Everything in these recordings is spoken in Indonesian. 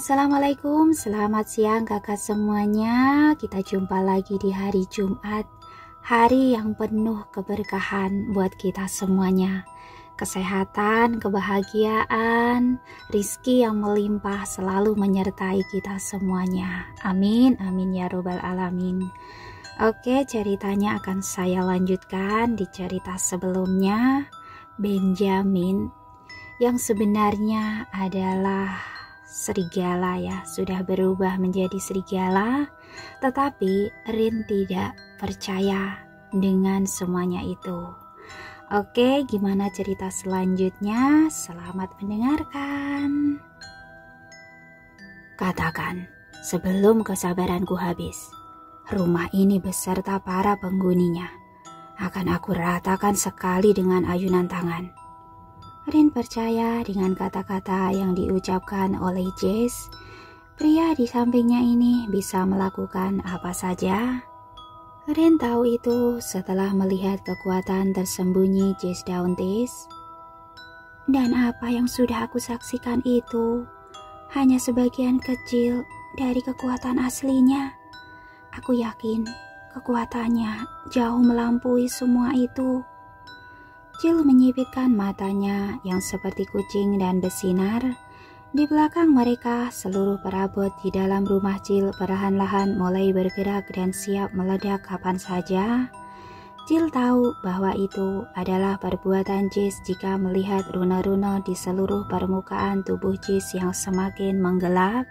Assalamualaikum, selamat siang kakak semuanya. Kita jumpa lagi di hari Jumat, hari yang penuh keberkahan buat kita semuanya. Kesehatan, kebahagiaan, rizki yang melimpah selalu menyertai kita semuanya. Amin, amin ya robbal alamin. Oke, ceritanya akan saya lanjutkan di cerita sebelumnya. Benjamin yang sebenarnya adalah serigala ya, sudah berubah menjadi serigala, tetapi Rin tidak percaya dengan semuanya itu. Oke, gimana cerita selanjutnya? Selamat mendengarkan. Katakan, sebelum kesabaranku habis, rumah ini beserta para penghuninya akan aku ratakan sekali dengan ayunan tangan. Rin percaya dengan kata-kata yang diucapkan oleh Jess. Pria di sampingnya ini bisa melakukan apa saja. Rin tahu itu setelah melihat kekuatan tersembunyi Jess Dauntis. Dan apa yang sudah aku saksikan itu hanya sebagian kecil dari kekuatan aslinya. Aku yakin kekuatannya jauh melampaui semua itu. Jill menyipitkan matanya yang seperti kucing dan bersinar. Di belakang mereka, seluruh perabot di dalam rumah Jill perlahan-lahan mulai bergerak dan siap meledak kapan saja. Jill tahu bahwa itu adalah perbuatan Jess jika melihat runa-runa di seluruh permukaan tubuh Jess yang semakin menggelap.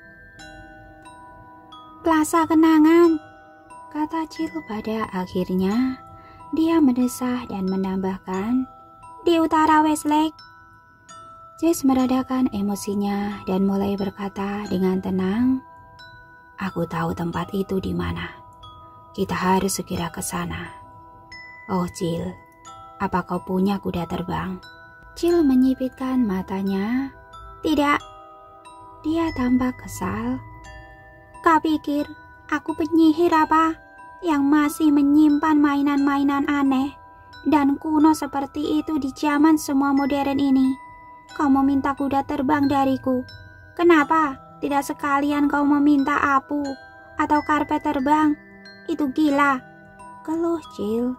Plaza kenangan, kata Jill pada akhirnya. Dia mendesah dan menambahkan, di utara Westlake. Jess meredakan emosinya dan mulai berkata dengan tenang, aku tahu tempat itu di mana. Kita harus segera ke sana. Oh Jill, apa kau punya kuda terbang? Jill menyipitkan matanya. Tidak. Dia tampak kesal. Kau pikir aku penyihir apa? Yang masih menyimpan mainan-mainan aneh dan kuno seperti itu di zaman semua modern ini. Kau meminta kuda terbang dariku. Kenapa tidak sekalian kau meminta apu atau karpet terbang? Itu gila, keluh Jill.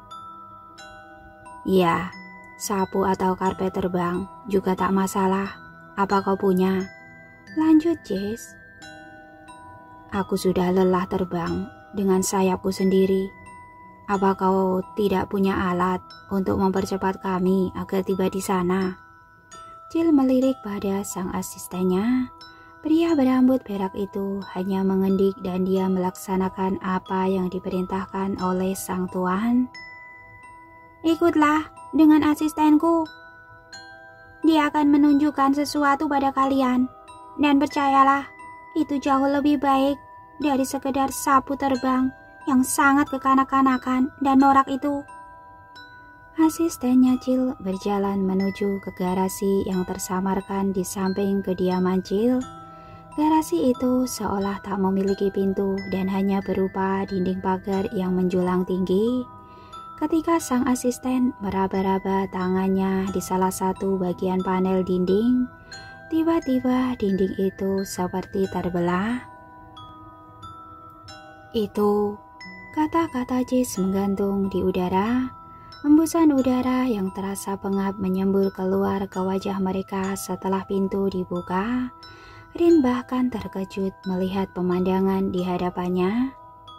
Ya, sapu atau karpet terbang juga tak masalah. Apa kau punya? Lanjut Jess. Aku sudah lelah terbang dengan sayapku sendiri. Apa kau tidak punya alat untuk mempercepat kami agar tiba di sana? Jill melirik pada sang asistennya. Pria berambut perak itu hanya mengendik dan dia melaksanakan apa yang diperintahkan oleh sang tuan. Ikutlah dengan asistenku. Dia akan menunjukkan sesuatu pada kalian. Dan percayalah, itu jauh lebih baik dari sekedar sapu terbang yang sangat kekanak-kanakan dan norak itu. Asistennya Jill berjalan menuju ke garasi yang tersamarkan di samping kediaman Jill. Garasi itu seolah tak memiliki pintu dan hanya berupa dinding pagar yang menjulang tinggi. Ketika sang asisten meraba-raba tangannya di salah satu bagian panel dinding, tiba-tiba dinding itu seperti terbelah. Itu, kata-kata Jess menggantung di udara. Hembusan udara yang terasa pengap menyembur keluar ke wajah mereka setelah pintu dibuka. Rin bahkan terkejut melihat pemandangan di hadapannya.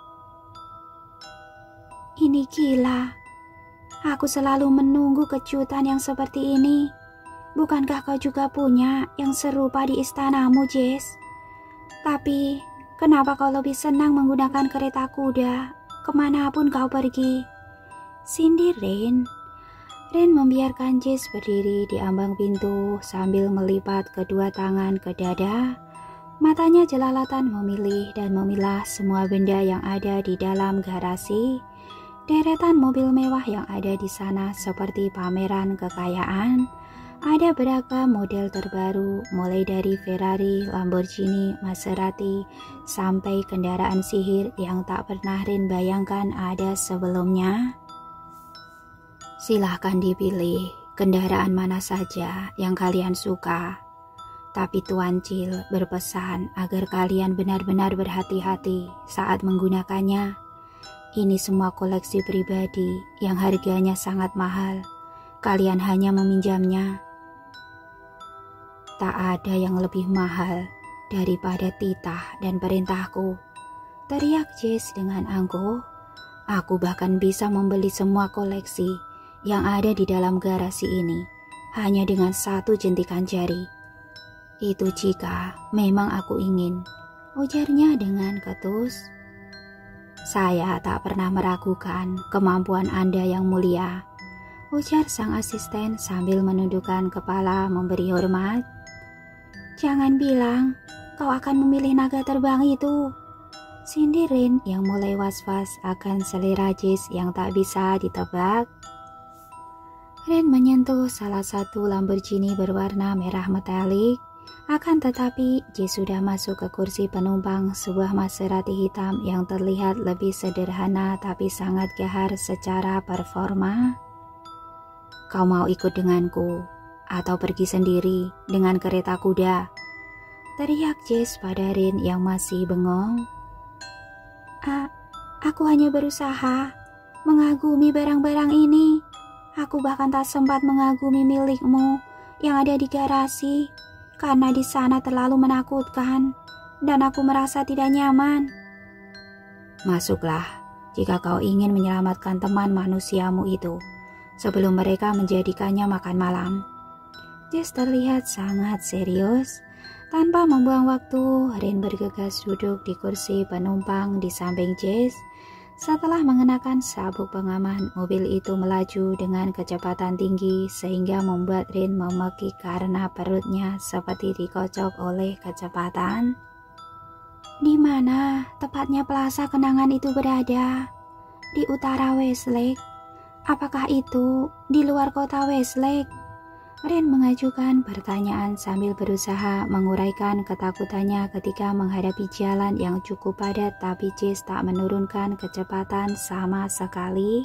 Ini gila. Aku selalu menunggu kejutan yang seperti ini. Bukankah kau juga punya yang serupa di istanamu, Jess? Tapi kenapa kau lebih senang menggunakan kereta kuda kemanapun kau pergi? Sindir Rin. Rin membiarkan Jess berdiri di ambang pintu sambil melipat kedua tangan ke dada. Matanya jelalatan memilih dan memilah semua benda yang ada di dalam garasi. Deretan mobil mewah yang ada di sana seperti pameran kekayaan. Ada beragam model terbaru, mulai dari Ferrari, Lamborghini, Maserati, sampai kendaraan sihir yang tak pernah Rin bayangkan ada sebelumnya. Silahkan dipilih kendaraan mana saja yang kalian suka. Tapi Tuan Cil berpesan agar kalian benar-benar berhati-hati saat menggunakannya. Ini semua koleksi pribadi yang harganya sangat mahal. Kalian hanya meminjamnya. Tak ada yang lebih mahal daripada titah dan perintahku, teriak Jess dengan angkuh. Aku bahkan bisa membeli semua koleksi yang ada di dalam garasi ini hanya dengan satu jentikan jari. Itu jika memang aku ingin, ujarnya dengan ketus. Saya tak pernah meragukan kemampuan Anda yang mulia, ujar sang asisten sambil menundukkan kepala memberi hormat. Jangan bilang kau akan memilih naga terbang itu, sindir Rin yang mulai was-was akan selera Jess yang tak bisa ditebak. Rin menyentuh salah satu Lamborghini berwarna merah metalik. Akan tetapi, Jess sudah masuk ke kursi penumpang sebuah Maserati hitam yang terlihat lebih sederhana tapi sangat gahar secara performa. Kau mau ikut denganku atau pergi sendiri dengan kereta kuda? Teriak Jess pada Rin yang masih bengong. Aku hanya berusaha mengagumi barang-barang ini. Aku bahkan tak sempat mengagumi milikmu yang ada di garasi. Karena di sana terlalu menakutkan dan aku merasa tidak nyaman. Masuklah jika kau ingin menyelamatkan teman manusiamu itu sebelum mereka menjadikannya makan malam. Jess terlihat sangat serius. Tanpa membuang waktu, Rin bergegas duduk di kursi penumpang di samping Jess. Setelah mengenakan sabuk pengaman, mobil itu melaju dengan kecepatan tinggi sehingga membuat Rin memekik karena perutnya seperti dikocok oleh kecepatan. Di mana tepatnya plaza kenangan itu berada? Di utara Westlake? Apakah itu di luar kota Westlake? Rin mengajukan pertanyaan sambil berusaha menguraikan ketakutannya ketika menghadapi jalan yang cukup padat tapi Jess tak menurunkan kecepatan sama sekali.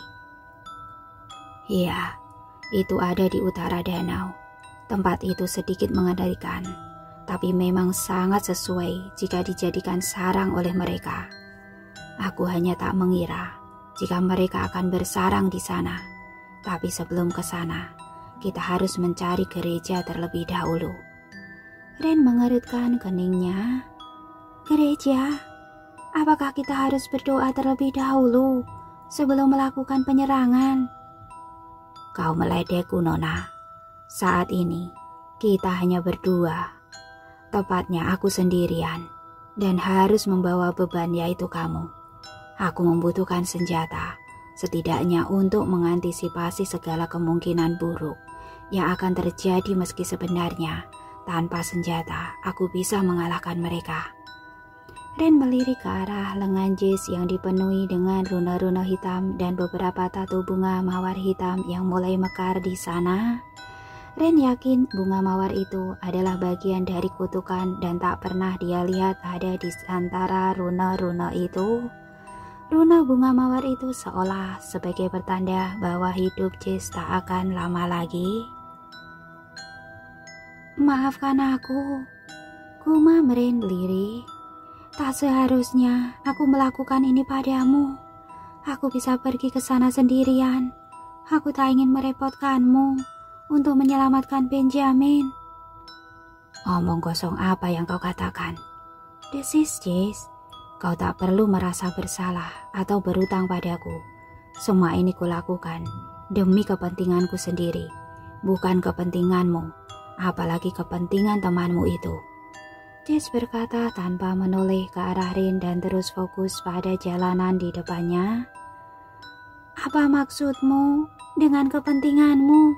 Iya, itu ada di utara danau. Tempat itu sedikit mengerikan, tapi memang sangat sesuai jika dijadikan sarang oleh mereka. Aku hanya tak mengira jika mereka akan bersarang di sana. Tapi sebelum ke sana, kita harus mencari gereja terlebih dahulu. Rin mengerutkan keningnya. Gereja? Apakah kita harus berdoa terlebih dahulu sebelum melakukan penyerangan? Kau meledekku, Nona. Saat ini kita hanya berdua. Tepatnya aku sendirian dan harus membawa beban yaitu kamu. Aku membutuhkan senjata, setidaknya untuk mengantisipasi segala kemungkinan buruk yang akan terjadi meski sebenarnya tanpa senjata aku bisa mengalahkan mereka. Ren melirik ke arah lengan Jess yang dipenuhi dengan runa-runa hitam dan beberapa tato bunga mawar hitam yang mulai mekar di sana. Ren yakin bunga mawar itu adalah bagian dari kutukan dan tak pernah dia lihat ada di antara runa-runa itu. Runa bunga mawar itu seolah sebagai pertanda bahwa hidup Jess tak akan lama lagi. Maafkan aku, gumam Ren lirih. Tak seharusnya aku melakukan ini padamu. Aku bisa pergi ke sana sendirian. Aku tak ingin merepotkanmu untuk menyelamatkan Benjamin. Omong kosong apa yang kau katakan? Desis Jess. Kau tak perlu merasa bersalah atau berutang padaku. Semua ini kulakukan demi kepentinganku sendiri, bukan kepentinganmu, apalagi kepentingan temanmu itu. Jess berkata tanpa menoleh ke arah Rin dan terus fokus pada jalanan di depannya. Apa maksudmu dengan kepentinganmu?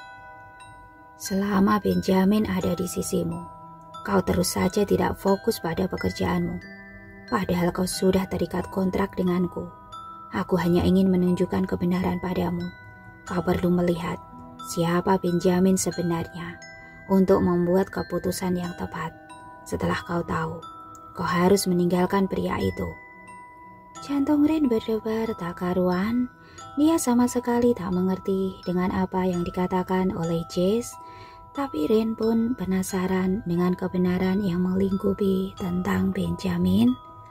Selama Benjamin ada di sisimu, kau terus saja tidak fokus pada pekerjaanmu. Padahal kau sudah terikat kontrak denganku. Aku hanya ingin menunjukkan kebenaran padamu. Kau perlu melihat siapa Benjamin sebenarnya untuk membuat keputusan yang tepat. Setelah kau tahu, kau harus meninggalkan pria itu. Jantung Ren berdebar tak karuan. Dia sama sekali tak mengerti dengan apa yang dikatakan oleh Jess. Tapi Rin pun penasaran dengan kebenaran yang melingkupi tentang Benjamin.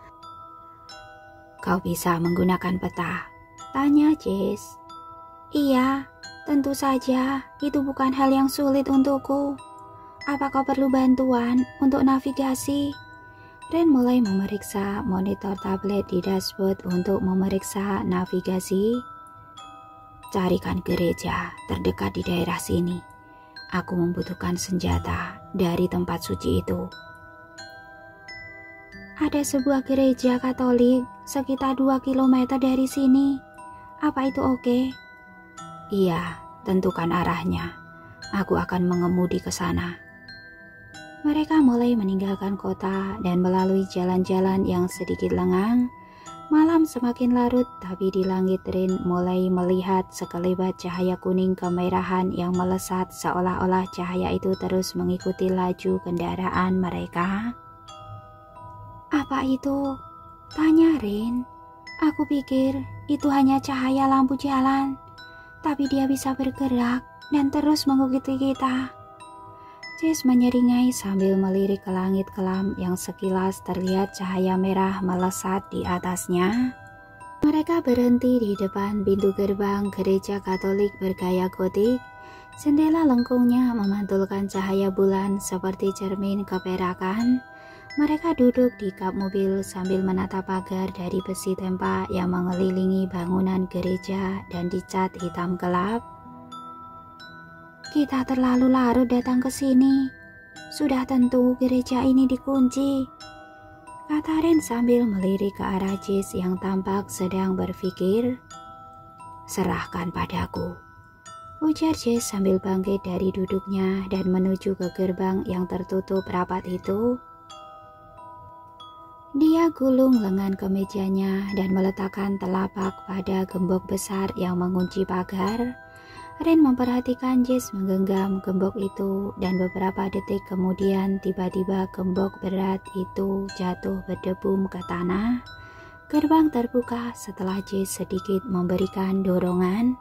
"Kau bisa menggunakan peta?" tanya Jess. "Iya, tentu saja. Itu bukan hal yang sulit untukku. Apa kau perlu bantuan untuk navigasi?" Rin mulai memeriksa monitor tablet di dashboard untuk memeriksa navigasi. "Carikan gereja terdekat di daerah sini. Aku membutuhkan senjata dari tempat suci itu." "Ada sebuah gereja Katolik sekitar 2 kilometer dari sini. Apa itu oke?" "Iya, tentukan arahnya. Aku akan mengemudi ke sana." Mereka mulai meninggalkan kota dan melalui jalan-jalan yang sedikit lengang. Malam semakin larut, tapi di langit Rin mulai melihat sekelebat cahaya kuning kemerahan yang melesat seolah-olah cahaya itu terus mengikuti laju kendaraan mereka. "Apa itu?" tanya Rin. "Aku pikir itu hanya cahaya lampu jalan, tapi dia bisa bergerak dan terus mengikuti kita." Jess menyeringai sambil melirik ke langit kelam yang sekilas terlihat cahaya merah melesat di atasnya. Mereka berhenti di depan pintu gerbang gereja Katolik bergaya gotik. Jendela lengkungnya memantulkan cahaya bulan seperti cermin keperakan. Mereka duduk di kap mobil sambil menatap pagar dari besi tempa yang mengelilingi bangunan gereja dan dicat hitam gelap. "Kita terlalu larut datang ke sini. Sudah tentu gereja ini dikunci," kata Rin sambil melirik ke arah Jess yang tampak sedang berpikir. "Serahkan padaku," ujar Jess sambil bangkit dari duduknya dan menuju ke gerbang yang tertutup rapat itu. Dia gulung lengan kemejanya dan meletakkan telapak pada gembok besar yang mengunci pagar. Rin memperhatikan Jess menggenggam gembok itu dan beberapa detik kemudian tiba-tiba gembok berat itu jatuh berdebum ke tanah. Gerbang terbuka setelah Jess sedikit memberikan dorongan.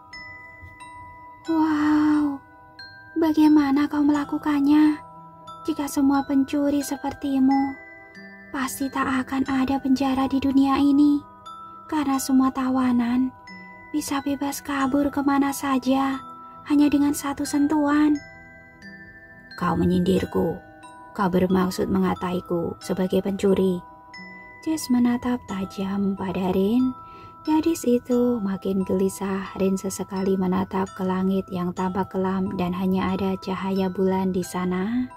"Wow, bagaimana kau melakukannya? Jika semua pencuri sepertimu, pasti tak akan ada penjara di dunia ini, karena semua tawanan bisa bebas kabur kemana saja hanya dengan satu sentuhan." "Kau menyindirku. Kau bermaksud mengataiku sebagai pencuri." Jess menatap tajam pada Rin. Gadis itu makin gelisah. Rin sesekali menatap ke langit yang tampak kelam dan hanya ada cahaya bulan di sana.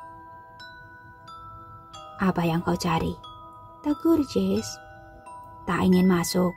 "Apa yang kau cari?" tegur Jess. "Tak ingin masuk."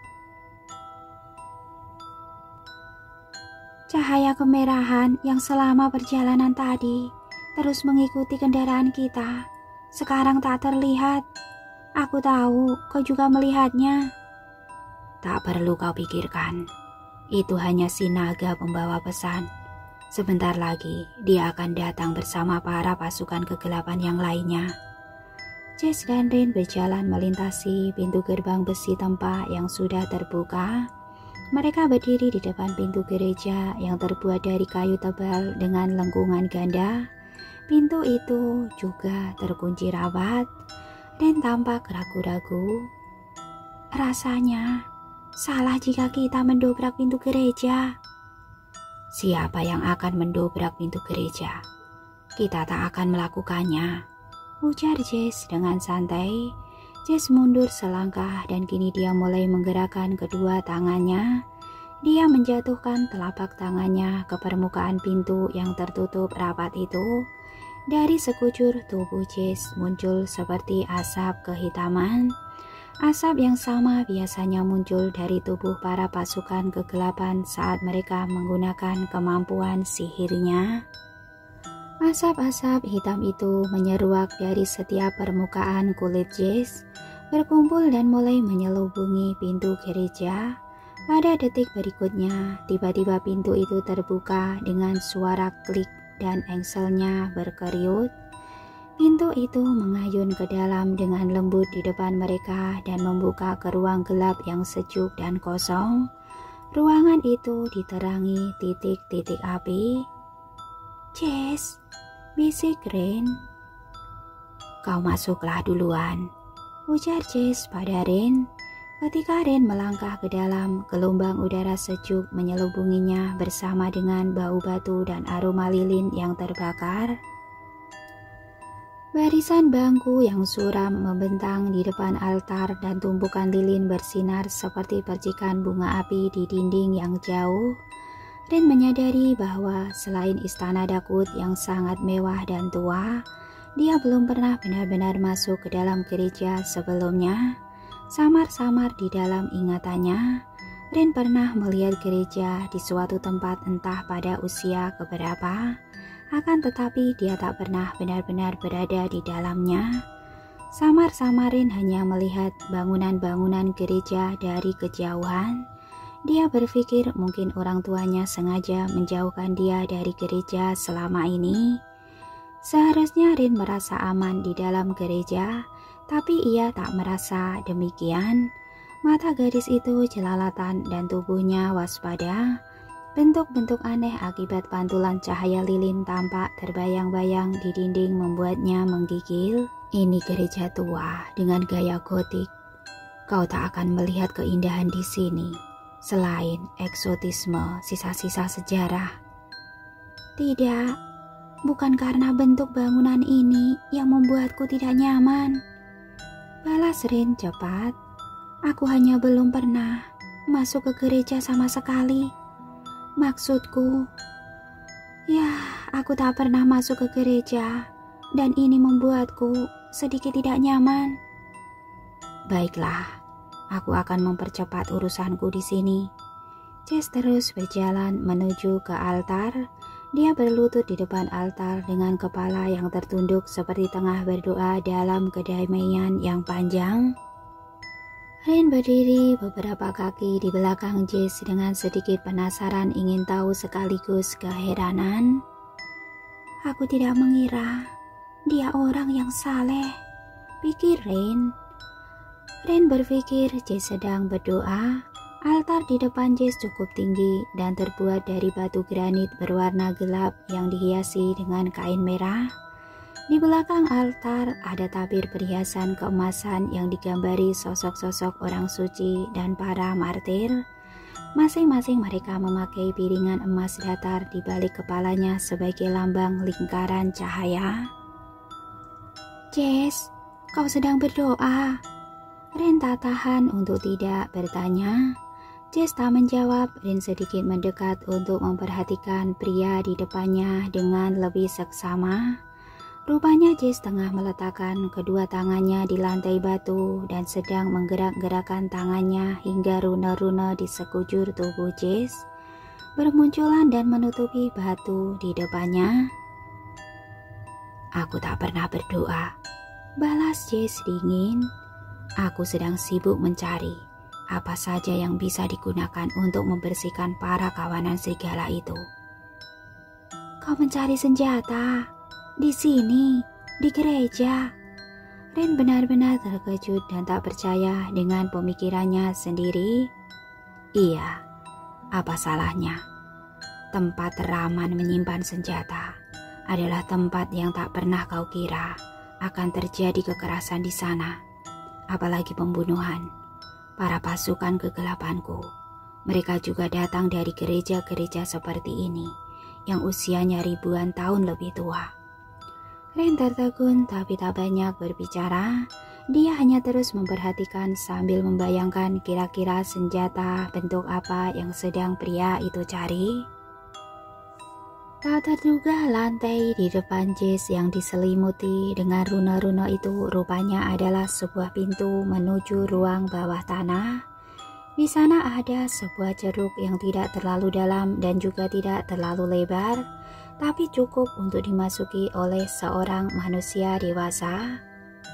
"Cahaya kemerahan yang selama perjalanan tadi terus mengikuti kendaraan kita, sekarang tak terlihat. Aku tahu kau juga melihatnya." "Tak perlu kau pikirkan. Itu hanya si naga pembawa pesan. Sebentar lagi dia akan datang bersama para pasukan kegelapan yang lainnya." Jess dan Rin berjalan melintasi pintu gerbang besi tempa yang sudah terbuka. Mereka berdiri di depan pintu gereja yang terbuat dari kayu tebal dengan lengkungan ganda. Pintu itu juga terkunci rapat. Rin tampak ragu-ragu. "Rasanya salah jika kita mendobrak pintu gereja." "Siapa yang akan mendobrak pintu gereja? Kita tak akan melakukannya," ujar Jess dengan santai. Jess mundur selangkah dan kini dia mulai menggerakkan kedua tangannya. Dia menjatuhkan telapak tangannya ke permukaan pintu yang tertutup rapat itu. Dari sekujur tubuh Jess muncul seperti asap kehitaman. Asap yang sama biasanya muncul dari tubuh para pasukan kegelapan saat mereka menggunakan kemampuan sihirnya. Asap-asap hitam itu menyeruak dari setiap permukaan kulit Jess, berkumpul dan mulai menyelubungi pintu gereja. Pada detik berikutnya, tiba-tiba pintu itu terbuka dengan suara klik dan engselnya berkeriut. Pintu itu mengayun ke dalam dengan lembut di depan mereka dan membuka ke ruang gelap yang sejuk dan kosong. Ruangan itu diterangi titik-titik api. "Jess, bisik Rin. Kau masuklah duluan, ujar Jess pada Rin. Ketika Rin melangkah ke dalam, gelombang udara sejuk menyelubunginya bersama dengan bau batu dan aroma lilin yang terbakar. Barisan bangku yang suram membentang di depan altar dan tumpukan lilin bersinar seperti percikan bunga api di dinding yang jauh. Rin menyadari bahwa selain istana Dakut yang sangat mewah dan tua, dia belum pernah benar-benar masuk ke dalam gereja sebelumnya. Samar-samar di dalam ingatannya, Rin pernah melihat gereja di suatu tempat entah pada usia keberapa, akan tetapi dia tak pernah benar-benar berada di dalamnya. Samar-samar Rin hanya melihat bangunan-bangunan gereja dari kejauhan. Dia berpikir mungkin orang tuanya sengaja menjauhkan dia dari gereja selama ini. Seharusnya Rin merasa aman di dalam gereja, tapi ia tak merasa demikian. Mata gadis itu jelalatan dan tubuhnya waspada. Bentuk-bentuk aneh akibat pantulan cahaya lilin tampak terbayang-bayang di dinding membuatnya menggigil. Ini gereja tua dengan gaya gotik. Kau tak akan melihat keindahan di sini selain eksotisme sisa-sisa sejarah. Tidak, bukan karena bentuk bangunan ini yang membuatku tidak nyaman, balas Rin cepat. Aku hanya belum pernah masuk ke gereja sama sekali. Maksudku, ya, aku tak pernah masuk ke gereja dan ini membuatku sedikit tidak nyaman. Baiklah, aku akan mempercepat urusanku di sini. Jess terus berjalan menuju ke altar. Dia berlutut di depan altar dengan kepala yang tertunduk seperti tengah berdoa dalam kedamaian yang panjang. Rin berdiri beberapa kaki di belakang Jess dengan sedikit penasaran ingin tahu sekaligus keheranan. Aku tidak mengira dia orang yang saleh, pikir Rin. Rin berpikir Jess sedang berdoa. Altar di depan Jess cukup tinggi dan terbuat dari batu granit berwarna gelap yang dihiasi dengan kain merah. Di belakang altar ada tabir perhiasan keemasan yang digambari sosok-sosok orang suci dan para martir. Masing-masing mereka memakai piringan emas datar di balik kepalanya sebagai lambang lingkaran cahaya. Jess, kau sedang berdoa? Rin tak tahan untuk tidak bertanya. Jess tak menjawab. Rin sedikit mendekat untuk memperhatikan pria di depannya dengan lebih seksama. Rupanya Jess tengah meletakkan kedua tangannya di lantai batu dan sedang menggerak-gerakkan tangannya hingga rune-rune di sekujur tubuh Jess bermunculan dan menutupi batu di depannya. Aku tak pernah berdoa, balas Jess dingin. Aku sedang sibuk mencari apa saja yang bisa digunakan untuk membersihkan para kawanan serigala itu. Kau mencari senjata? Di sini? Di gereja? Rin benar-benar terkejut dan tak percaya dengan pemikirannya sendiri. Iya, apa salahnya? Tempat teraman menyimpan senjata adalah tempat yang tak pernah kau kira akan terjadi kekerasan di sana, apalagi pembunuhan. Para pasukan kegelapanku, mereka juga datang dari gereja-gereja seperti ini yang usianya ribuan tahun lebih tua. Rin tertegun tapi tak banyak berbicara. Dia hanya terus memperhatikan sambil membayangkan kira-kira senjata bentuk apa yang sedang pria itu cari. Tak terduga lantai di depan Jess yang diselimuti dengan rune-rune itu rupanya adalah sebuah pintu menuju ruang bawah tanah. Di sana ada sebuah ceruk yang tidak terlalu dalam dan juga tidak terlalu lebar, tapi cukup untuk dimasuki oleh seorang manusia dewasa.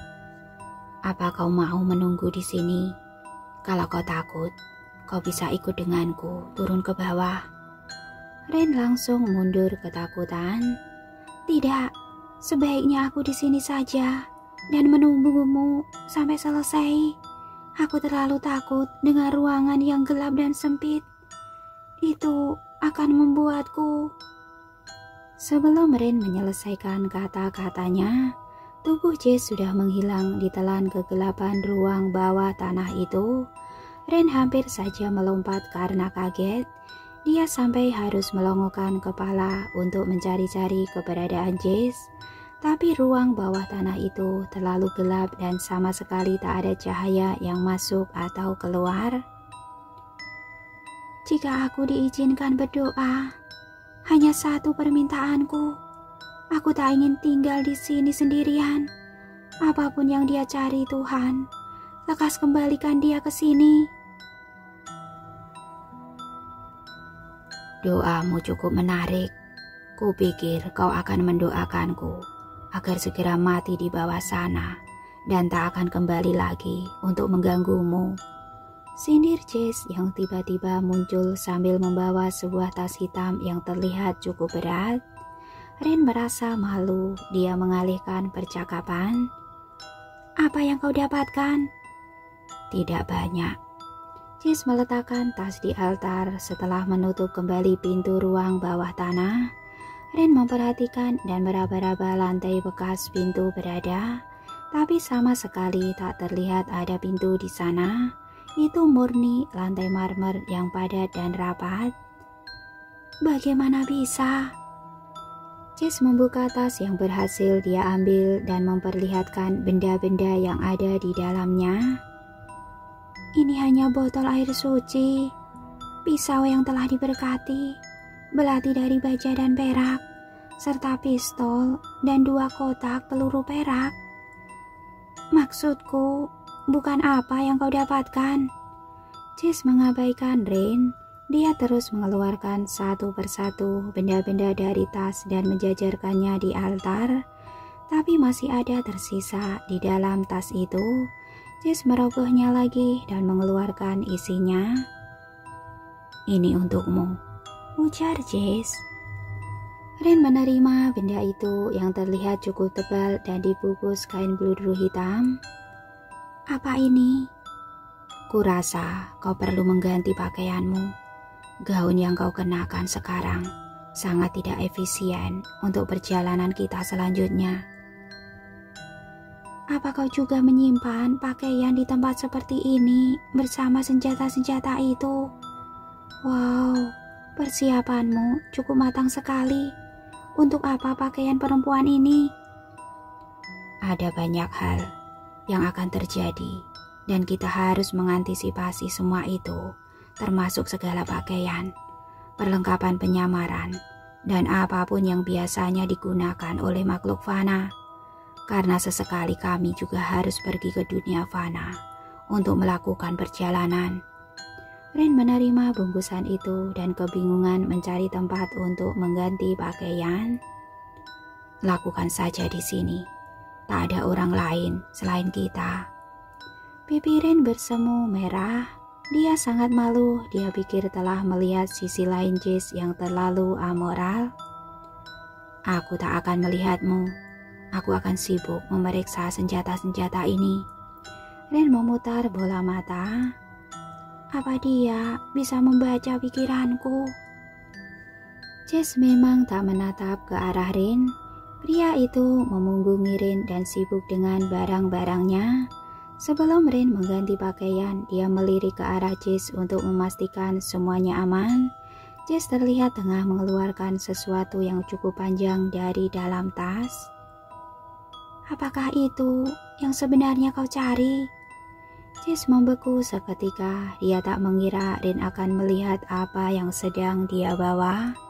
Apa kau mau menunggu di sini? Kalau kau takut, kau bisa ikut denganku turun ke bawah. Rin langsung mundur ketakutan. Tidak, sebaiknya aku di sini saja dan menunggumu sampai selesai. Aku terlalu takut dengan ruangan yang gelap dan sempit. Itu akan membuatku. Sebelum Rin menyelesaikan kata-katanya, tubuh Jess sudah menghilang di telan kegelapan ruang bawah tanah itu. Rin hampir saja melompat karena kaget. Dia sampai harus melongokkan kepala untuk mencari-cari keberadaan Jess. Tapi ruang bawah tanah itu terlalu gelap dan sama sekali tak ada cahaya yang masuk atau keluar. Jika aku diizinkan berdoa, hanya satu permintaanku. Aku tak ingin tinggal di sini sendirian. Apapun yang dia cari Tuhan, lekas kembalikan dia ke sini. Doamu cukup menarik. Kupikir kau akan mendoakanku agar segera mati di bawah sana dan tak akan kembali lagi untuk mengganggumu. Sindir Jess yang tiba-tiba muncul sambil membawa sebuah tas hitam yang terlihat cukup berat. Rin merasa malu. Dia mengalihkan percakapan. Apa yang kau dapatkan? Tidak banyak. Jess meletakkan tas di altar setelah menutup kembali pintu ruang bawah tanah. Rin memperhatikan dan meraba-raba lantai bekas pintu berada, tapi sama sekali tak terlihat ada pintu di sana. Itu murni lantai marmer yang padat dan rapat. Bagaimana bisa? Jess membuka tas yang berhasil dia ambil dan memperlihatkan benda-benda yang ada di dalamnya. Ini hanya botol air suci, pisau yang telah diberkati, belati dari baja dan perak, serta pistol dan 2 kotak peluru perak. Maksudku, bukan apa yang kau dapatkan. Jess mengabaikan Rin. Dia terus mengeluarkan satu persatu benda-benda dari tas dan menjajarkannya di altar. Tapi masih ada tersisa di dalam tas itu. Jess merogohnya lagi dan mengeluarkan isinya. Ini untukmu, ujar Jess. Rin menerima benda itu yang terlihat cukup tebal dan dibungkus kain bludru hitam. Apa ini? Kurasa kau perlu mengganti pakaianmu. Gaun yang kau kenakan sekarang sangat tidak efisien untuk perjalanan kita selanjutnya. Apa kau juga menyimpan pakaian di tempat seperti ini bersama senjata-senjata itu? Wow, persiapanmu cukup matang sekali. Untuk apa pakaian perempuan ini? Ada banyak hal yang akan terjadi dan kita harus mengantisipasi semua itu, termasuk segala pakaian, perlengkapan penyamaran, dan apapun yang biasanya digunakan oleh makhluk fana. Karena sesekali kami juga harus pergi ke dunia fana untuk melakukan perjalanan. Rin menerima bungkusan itu dan kebingungan mencari tempat untuk mengganti pakaian. Lakukan saja di sini. Tak ada orang lain selain kita. Pipi Rin bersemu merah. Dia sangat malu. Dia pikir telah melihat sisi lain Jess yang terlalu amoral. Aku tak akan melihatmu. Aku akan sibuk memeriksa senjata-senjata ini. Rin memutar bola mata. Apa dia bisa membaca pikiranku? Jess memang tak menatap ke arah Rin. Pria itu memunggungi Rin dan sibuk dengan barang-barangnya. Sebelum Rin mengganti pakaian, dia melirik ke arah Jess untuk memastikan semuanya aman. Jess terlihat tengah mengeluarkan sesuatu yang cukup panjang dari dalam tas. Apakah itu yang sebenarnya kau cari? Jess membeku seketika. Dia tak mengira Rin akan melihat apa yang sedang dia bawa.